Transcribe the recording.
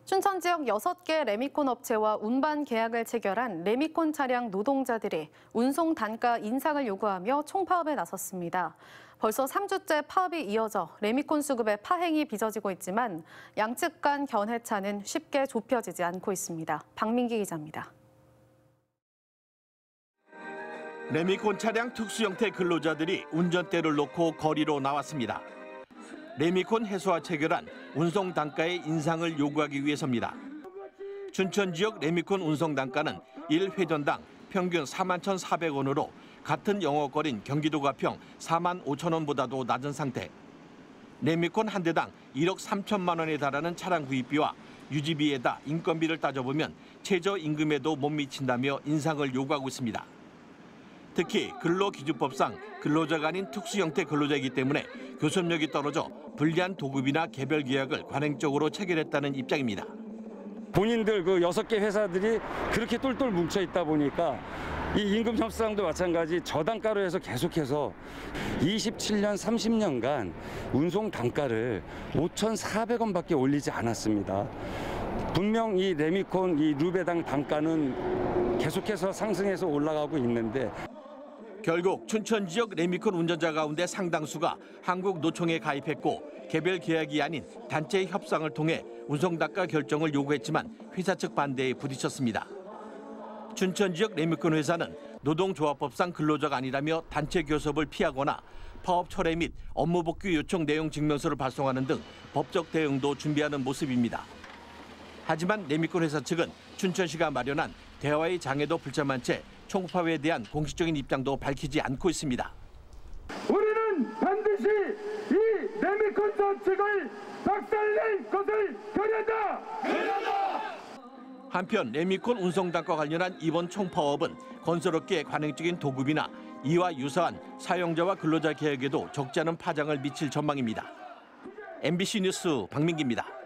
춘천 지역 6개 레미콘 업체와 운반 계약을 체결한 레미콘 차량 노동자들이 운송 단가 인상을 요구하며 총파업에 나섰습니다. 벌써 3주째 파업이 이어져 레미콘 수급의 파행이 빚어지고 있지만 양측 간 견해차는 쉽게 좁혀지지 않고 있습니다. 박민기 기자입니다. 레미콘 차량 특수 형태 근로자들이 운전대를 놓고 거리로 나왔습니다. 레미콘 회사와 체결한 운송 단가의 인상을 요구하기 위해서입니다. 춘천 지역 레미콘 운송 단가는 1회전당 평균 41,400원으로 같은 영업거리인 경기도 가평 45,000원보다도 낮은 상태. 레미콘 한 대당 1억 3천만 원에 달하는 차량 구입비와 유지비에다 인건비를 따져보면 최저임금에도 못 미친다며 인상을 요구하고 있습니다. 특히 근로기준법상 근로자가 아닌 특수형태 근로자이기 때문에 교섭력이 떨어져 불리한 도급이나 개별 계약을 관행적으로 체결했다는 입장입니다. 본인들 그 6개 회사들이 그렇게 똘똘 뭉쳐 있다 보니까 이 임금 협상도 마찬가지 저단가로 해서 계속해서 27년 30년간 운송 단가를 5,400원밖에 올리지 않았습니다. 분명 이 레미콘 이 루베당 단가는 계속해서 상승해서 올라가고 있는데 결국 춘천 지역 레미콘 운전자 가운데 상당수가 한국노총에 가입했고 개별 계약이 아닌 단체 협상을 통해 운송단가 결정을 요구했지만 회사 측 반대에 부딪혔습니다. 춘천 지역 레미콘 회사는 노동조합법상 근로자가 아니라며 단체 교섭을 피하거나 파업 철회 및 업무 복귀 요청 내용 증명서를 발송하는 등 법적 대응도 준비하는 모습입니다. 하지만 레미콘 회사 측은 춘천시가 마련한 대화의 장에도 불참한 채 총파업에 대한 공식적인 입장도 밝히지 않고 있습니다. 우리는 반드시 이 레미콘 정책을 박살낼 것을 결의한다. 한편 레미콘 운송단과 관련한 이번 총파업은 건설업계의 관행적인 도급이나 이와 유사한 사용자와 근로자 계약에도 적지 않은 파장을 미칠 전망입니다. MBC 뉴스 박민기입니다.